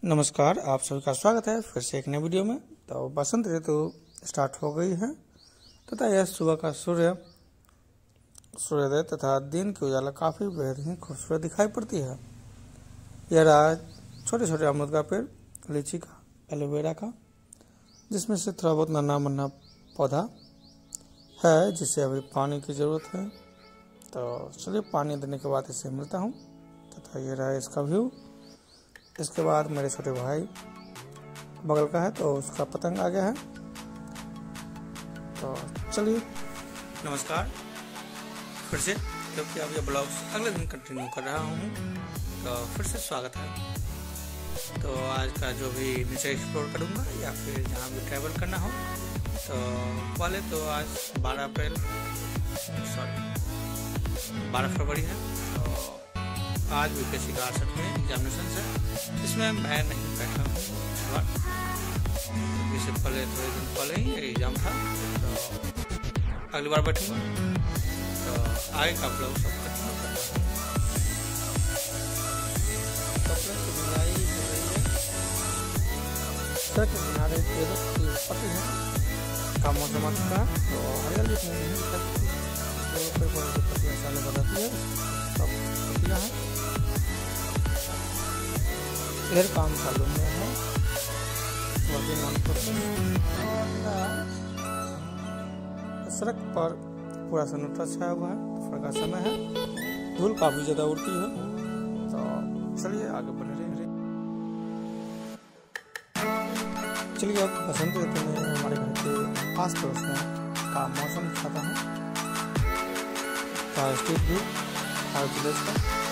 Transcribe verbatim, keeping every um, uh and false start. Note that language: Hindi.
नमस्कार, आप सभी का स्वागत है फिर से एक नए वीडियो में। तो बसंत ऋतु स्टार्ट हो गई है तथा यह सुबह का सूर्य सूर्योदय तथा दिन की उजाला काफ़ी बेहतरीन खूबसूरत दिखाई पड़ती है। यह रहा छोटे छोटे अमरूद का पेड़, लीची का, एलोवेरा का, जिसमें से थोड़ा बहुत नन्हा मुन्ना पौधा है जिसे अभी पानी की ज़रूरत है। तो चलिए पानी देने के बाद इसे मिलता हूँ तथा ये रहा इसका व्यू। इसके बाद मेरे छोटे भाई बगल का है तो उसका पतंग आ गया है। तो चलिए नमस्कार फिर से, क्योंकि अब ये ब्लॉग अगले दिन कंटिन्यू कर रहा हूँ तो फिर से स्वागत है। तो आज का जो भी नेचर एक्सप्लोर करूँगा या फिर जहाँ भी ट्रैवल करना हो, तो पहले तो आज बारह अप्रैल सॉरी बारह फरवरी है। तो आज भी किसी का अड़सठ में एग्जामिनेशन है, इसमें मैं नहीं बैठा हूँ इससे पहले थोड़े दिन पहले ही एग्जाम था, तो अगली बार बैठूंगा। तो आगे का ब्लॉग सब खत्म हो गया। कपड़े की धुलाई हो रही है, सड़क के किनारे पेड़ों की पत्ती है का मौसम अच्छा है, तो हरियाली नहीं दिखती, पेड़ पर पत्तियाँ साले बदलती है, सब पत्तियाँ हैं। फिर काम चालू में है, सड़क पर पूरा सन्नाटा छाया हुआ है, दोपहर का समय है, धूल काफी ज्यादा उड़ती है। तो चलिए आगे बढ़ रहे हैं। चलिए अब बसंत ऋतु में हमारे घर के आस पड़ोस में का मौसम दिखाता है, स्ट्रीट व्यू और विलेज का।